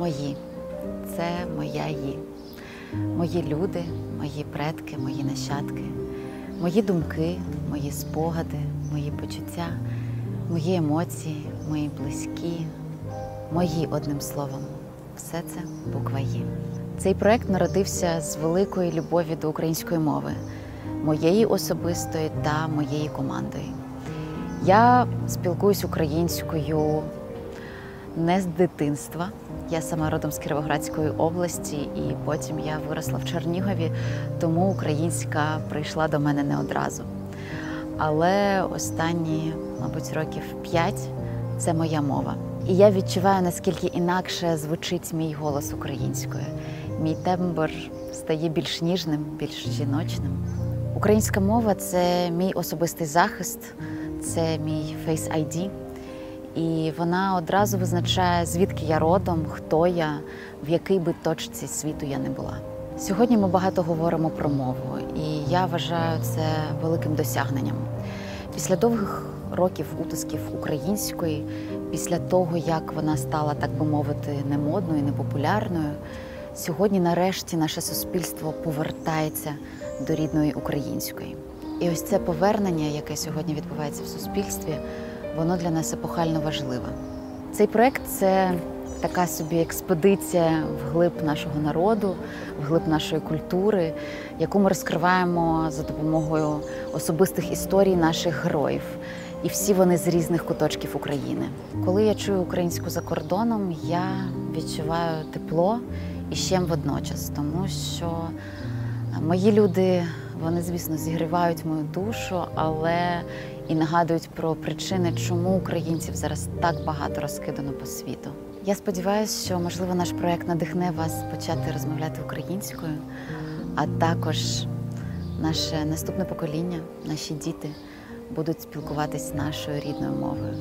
мої. Це моя «ї». Мої люди, мої предки, мої нащадки, мої думки, мої спогади, мої почуття, мої емоції, мої близькі, мої, одним словом. Все це буква «ї». Цей проект народився з великої любові до української мови, моєї особистої та моєї командою. Я спілкуюсь українською не з дитинства. Я сама родом з Кіровоградської області, і потім я виросла в Чернігові, тому українська прийшла до мене не одразу. Але останні, мабуть, років 5 – це моя мова. І я відчуваю, наскільки інакше звучить мій голос українською. Мій тембр стає більш ніжним, більш жіночним. Українська мова – це мій особистий захист, це мій Face ID. І вона одразу визначає, звідки я родом, хто я, в якій би точці світу я не була. Сьогодні ми багато говоримо про мову, і я вважаю це великим досягненням. Після довгих років утисків української, після того, як вона стала, так би мовити, немодною, непопулярною, сьогодні нарешті наше суспільство повертається до рідної української. І ось це повернення, яке сьогодні відбувається в суспільстві, воно для нас епохально важливе. Цей проект – це така собі експедиція вглиб нашого народу, вглиб нашої культури, яку ми розкриваємо за допомогою особистих історій наших героїв. І всі вони з різних куточків України. Коли я чую українську за кордоном, я відчуваю тепло і щем водночас, тому що мої люди, вони, звісно, зігрівають мою душу, але і нагадують про причини, чому українців зараз так багато розкидано по світу. Я сподіваюся, що, можливо, наш проєкт надихне вас почати розмовляти українською, а також наше наступне покоління, наші діти будуть спілкуватись нашою рідною мовою.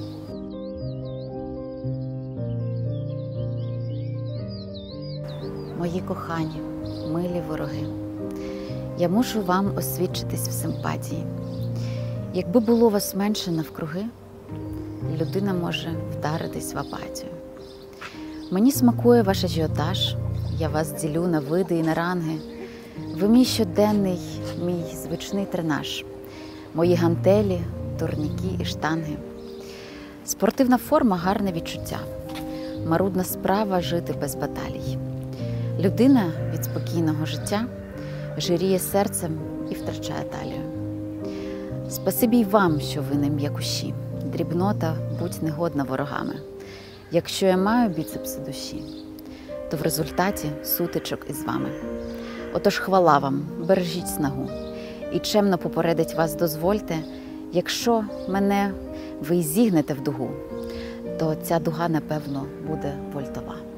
Мої кохані, милі вороги, я мушу вам освідчитись в симпатії. Якби було вас менше навкруги, людина може вдаритись в апатію. Мені смакує ваш ажіотаж, я вас ділю на види і на ранги. Ви мій щоденний, мій звичний тренаж, мої гантелі, турніки і штанги. Спортивна форма – гарне відчуття, марудна справа – жити без баталій. Людина від спокійного життя жиріє серцем і втрачає талію. Спасибі й вам, що ви не м'якуші, дрібнота будь негодна ворогами. Якщо я маю біцепси душі, то в результаті сутичок із вами. Отож хвала вам, бережіть снагу, і чемно попередить вас дозвольте, якщо мене ви зігнете в дугу, то ця дуга, напевно, буде вольтова.